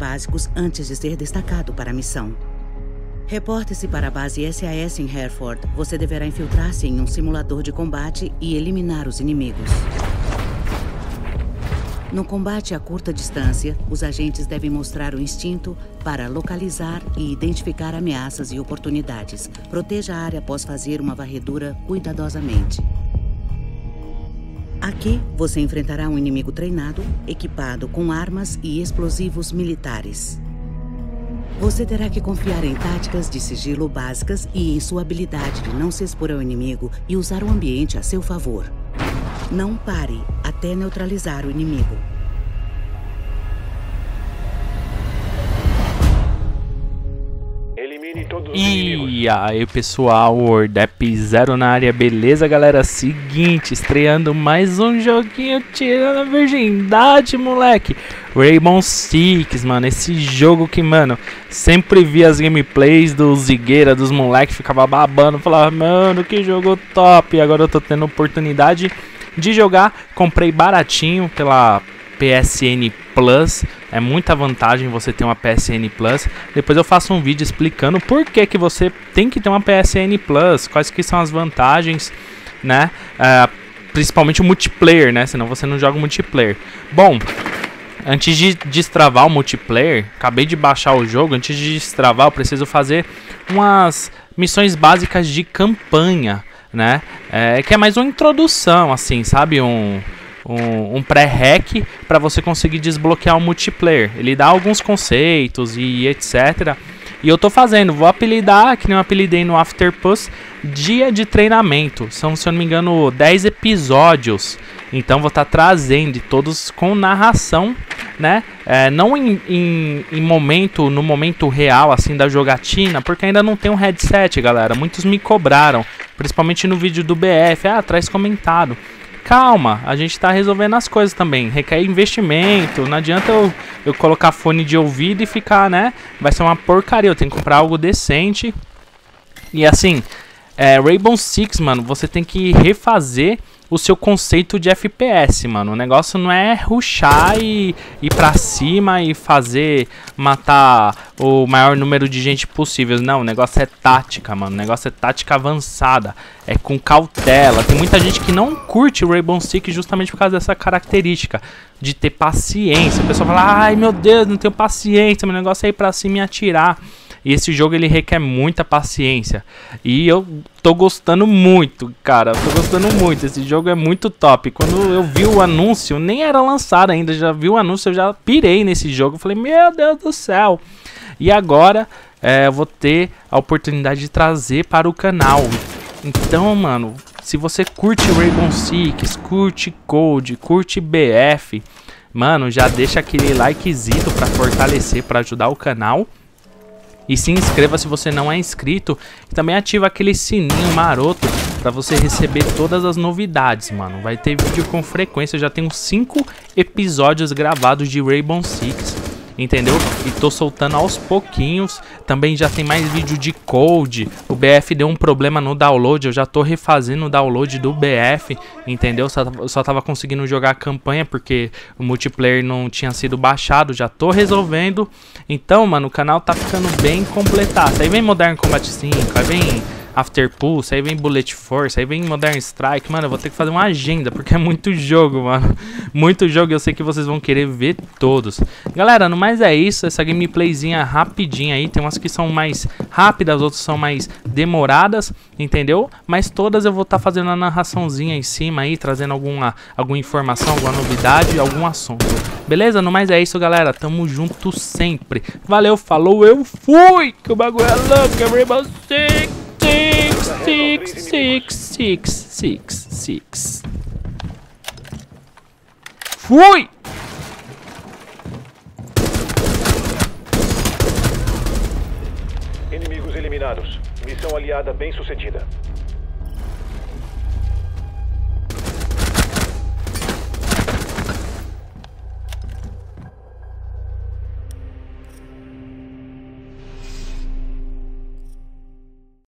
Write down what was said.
básicos antes de ser destacado para a missão. Reporte-se para a base SAS em Hereford. Você deverá infiltrar-se em um simulador de combate e eliminar os inimigos. No combate a curta distância, os agentes devem mostrar o instinto para localizar e identificar ameaças e oportunidades. Proteja a área após fazer uma varredura cuidadosamente. Aqui, você enfrentará um inimigo treinado, equipado com armas e explosivos militares. Você terá que confiar em táticas de sigilo básicas e em sua habilidade de não se expor ao inimigo e usar o ambiente a seu favor. Não pare até neutralizar o inimigo. Elimine todos os inimigos. E aí pessoal, Wordep 0 na área, beleza galera? Seguinte, estreando mais um joguinho tirando a virgindade, moleque. Rainbow Six, mano, esse jogo que, mano, sempre vi as gameplays do Zigueira, dos moleques, ficava babando, falava, mano, que jogo top. E agora eu tô tendo oportunidade de jogar, comprei baratinho pela PSN Plus, é muita vantagem você ter uma PSN Plus. Depois eu faço um vídeo explicando por que que você tem que ter uma PSN Plus, quais que são as vantagens, né, principalmente o multiplayer, né, senão você não joga multiplayer. Bom, antes de destravar o multiplayer, acabei de baixar o jogo, antes de destravar eu preciso fazer umas missões básicas de campanha, né, que é mais uma introdução, assim, sabe, um pré-hack para você conseguir desbloquear o multiplayer. Ele dá alguns conceitos e etc. E eu tô fazendo, vou apelidar, que nem eu apelidei no Afterpush, dia de treinamento. São, se eu não me engano, 10 episódios. Então vou estar trazendo todos com narração, né? Não no momento real, assim, da jogatina, porque ainda não tem um headset, galera. Muitos me cobraram, principalmente no vídeo do BF. Traz comentário. Calma, a gente tá resolvendo as coisas também. Requer investimento. Não adianta eu colocar fone de ouvido e ficar, né? Vai ser uma porcaria. Eu tenho que comprar algo decente. E assim, Rainbow Six, mano, você tem que refazer o seu conceito de FPS, mano. O negócio não é rushar e ir pra cima e matar o maior número de gente possível. Não, o negócio é tática, mano. O negócio é tática avançada. É com cautela. Tem muita gente que não curte o Rainbow Six justamente por causa dessa característica de ter paciência. O pessoal fala, ai meu Deus, não tenho paciência, meu negócio é ir pra cima e atirar. E esse jogo ele requer muita paciência. E eu tô gostando muito, cara. Tô gostando muito. Esse jogo é muito top. Quando eu vi o anúncio, nem era lançado ainda. Já vi o anúncio, eu já pirei nesse jogo. Falei, meu Deus do céu. E agora eu vou ter a oportunidade de trazer para o canal. Então, mano, se você curte Rainbow Six, curte Code, curte BF, mano, já deixa aquele likezito para fortalecer, para ajudar o canal. E se inscreva se você não é inscrito. E também ativa aquele sininho maroto pra você receber todas as novidades, mano. Vai ter vídeo com frequência. Eu já tenho 5 episódios gravados de Rainbow Six, entendeu? E tô soltando aos pouquinhos. Também já tem mais vídeo de Code. O BF deu um problema no download. Eu já tô refazendo o download do BF, entendeu? Só tava conseguindo jogar a campanha porque o multiplayer não tinha sido baixado. Já tô resolvendo. Então, mano, o canal tá ficando bem completado. Aí vem Modern Combat 5, aí vem Afterpush, aí vem Bullet Force, aí vem Modern Strike. Mano, eu vou ter que fazer uma agenda, porque é muito jogo, mano. Muito jogo, eu sei que vocês vão querer ver todos. Galera, no mais é isso, essa gameplayzinha rapidinha aí. Tem umas que são mais rápidas, outras são mais demoradas, entendeu? Mas todas eu vou estar fazendo a narraçãozinha em cima aí, trazendo alguma informação, alguma novidade, algum assunto. Beleza? No mais é isso, galera. Tamo junto sempre. Valeu, falou, eu fui! Que o bagulho é louco, é Rainbow Six! Six. Fui! Inimigos eliminados. Missão aliada bem sucedida.